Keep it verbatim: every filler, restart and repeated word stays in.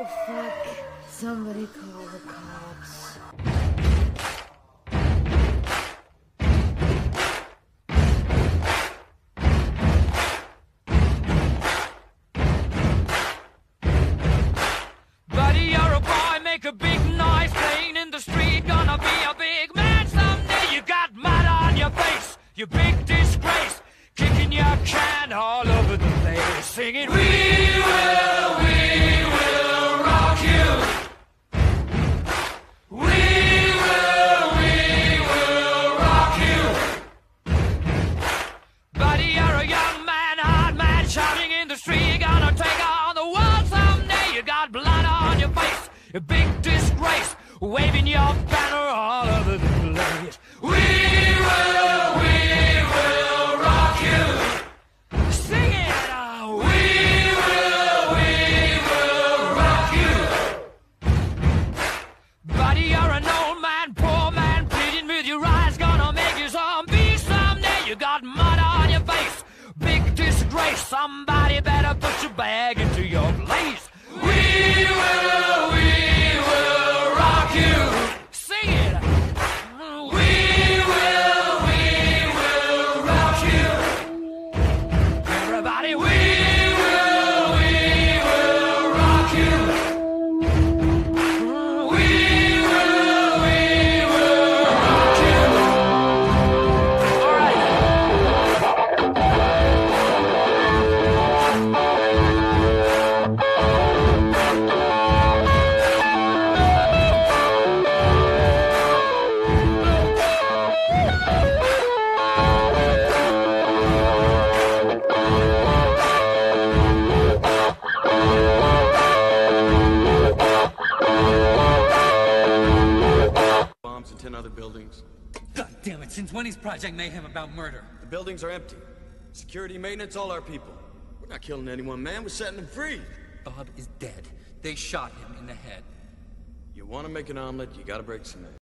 Oh, fuck. Somebody call the cops. Buddy, you're a boy, make a big noise, playing in the street, gonna be a big man someday. You got mud on your face, you big disgrace, kicking your can all over the place, singing, we will, we will rock you. We will, we will rock you. Buddy, you're a young man, hard man, shouting in the street, gonna take on the world someday. You got blood on your face, a big disgrace, waving your banner all over the place. We will, we will rock you. Sing it out. We will, we will rock you. Buddy, you're an old man, poor man, pleading with your eyes, gonna make you zombie someday. You got mud on your face, big disgrace. Somebody better put your bag into your place. We will, we will rock you. Sing it. We will, we will rock you. Everybody, we will, we will rock you. We will, we will rock you. All right. Bombs in ten other buildings. God damn it, since when is Project Mayhem about murder? The buildings are empty. Security, maintenance, all our people. We're not killing anyone, man. We're setting them free. Bob is dead. They shot him in the head. You want to make an omelet, you gotta break some eggs.